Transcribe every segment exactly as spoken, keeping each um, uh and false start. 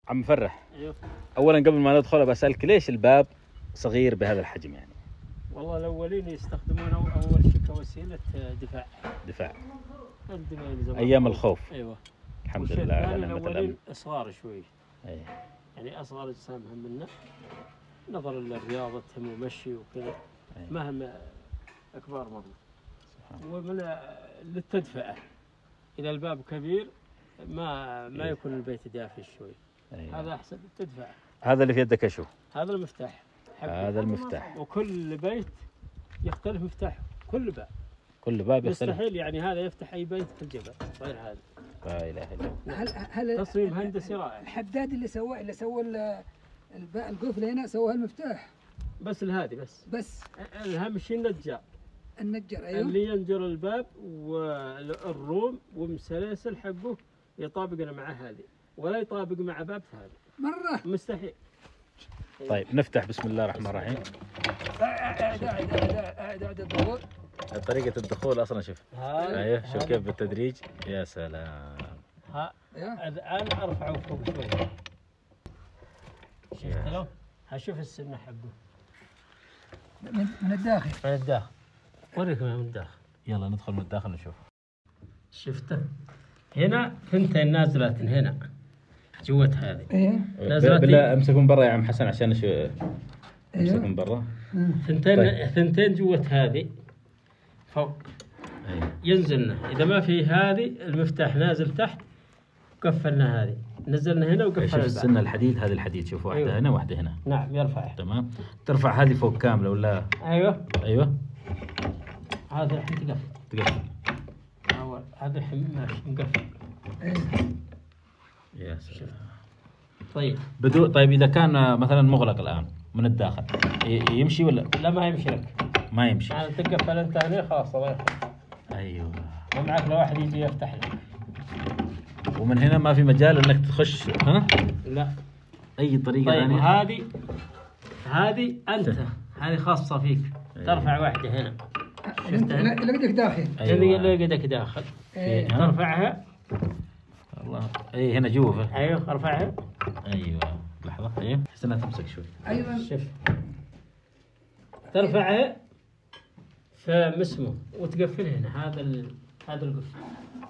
عم فرح، ايوه. اولا قبل ما ندخل بسالك ليش الباب صغير بهذا الحجم يعني؟ والله الاولين يستخدمونه اول شيء كوسيله دفاع. دفاع. الدفاع زمان. ايام الخوف. ايوه. الحمد لله على نعمه الاولين الامن. صغار شوي. اي. يعني اصغر اجسامهم منا نظرا لرياضتهم ومشي وكذا. ما هم اكبر مره. ومن للتدفئه اذا الباب كبير ما ما يكون البيت دافي شوي. أيه. هذا احسن للتدفئه. هذا اللي في يدك اشو؟ هذا المفتاح. هذا المفتاح. وكل بيت يختلف مفتاحه، كل باب. كل باب يختلف. مستحيل يعني هذا يفتح اي بيت في الجبل غير هذا. لا اله الا الله. هل هل تصميم هندسي رائع. الحداد اللي سوى اللي سوى القفل هنا سوى المفتاح. بس الهادي بس. بس اهم شيء النجار. النجار ايوه. اللي ينجر الباب والروم والسلاسل حقه يطابق مع هذه ولا يطابق مع باب ثاني. مرة مستحيل. طيب نفتح بسم الله الرحمن الرحيم. اعد اعد اعد اعد الدخول. طريقة الدخول اصلا شوف. ايوه شوف كيف بالتدريج. يا سلام. ها الان ارفعه فوق شوي. شفت له؟ هشوف السنة حقه. من من الداخل. من الداخل. وريك من الداخل. يلا ندخل من الداخل نشوف. شفته؟ هنا ثنتين نازلات هنا. جوة هذه. ايه. نازلات. بالله امسك من برا يا عم حسن عشان شو. ايوه. امسك من برا. ثنتين طيب. ثنتين جوة هذه. فوق. أيه. ينزلنا، إذا ما في هذه المفتاح نازل تحت قفلنا هذه، نزلنا هنا وقفلنا. شوف السنة الحديد، هذه الحديد شوف واحدة أيوه. هنا واحدة هنا. نعم يرفعها. تمام. ترفع هذه فوق كاملة ولا؟ أيوه. أيوه. هذا الحين تقفل. تقفل. أول هذا الحين ماشي مقفل. ايه. يا سلام. طيب. بدو طيب إذا كان مثلا مغلق الآن من الداخل يمشي ولا؟ لا ما يمشي لك. ما يمشي. يعني تقفل أنت هنا خلاص الله يخليك. أيوه. ما معك لو واحد يجي يفتح لك. ومن هنا ما في مجال انك تخش ها؟ لا. اي طريقه طيب ثانيه. هذه هذه انت هذه خاصه فيك. أيوه. ترفع واحده هنا. شفتها؟ اللي قدك داخل. أيوه. اللي قدك داخل. أيوه. ترفعها. الله. اي هنا جوا. ايوه ارفعها. ايوه لحظه. ايوه احس انها تمسك شوي. ايوه. شوف. ترفعها فمسمو وتقفلها هنا. هذا ال... هذا القفل.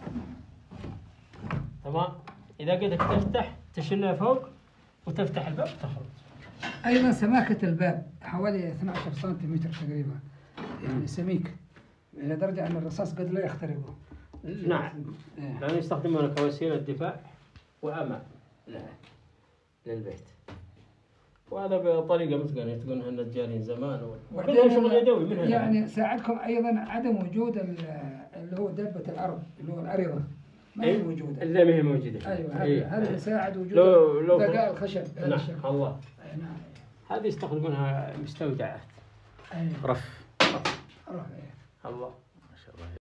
تمام. إذا قدك تفتح تشيلها فوق وتفتح الباب وتخرج. أيضا سماكة الباب حوالي اثني عشر سنتيمتر تقريبا، يعني سميك إلى درجة أن الرصاص قد لا يخترقه. نعم. لأنه يستخدمونه كوسيلة دفاع وأمان للبيت. وهذا بطريقة متقنة يتقنها النجارين زمان وكلها شغل يدوي منها. يعني ساعدكم أيضا عدم وجود اللي هو دابة الأرض اللي هو العريضة. ما هي موجودة. إلا ما هي موجودة. أيوه هذا أيه. هذا يساعد وجود بقاء الخشب. نعم الله. نعم. هذه يستخدمونها مستودعات. أيوه. رف. رف. رف. أيه. الله.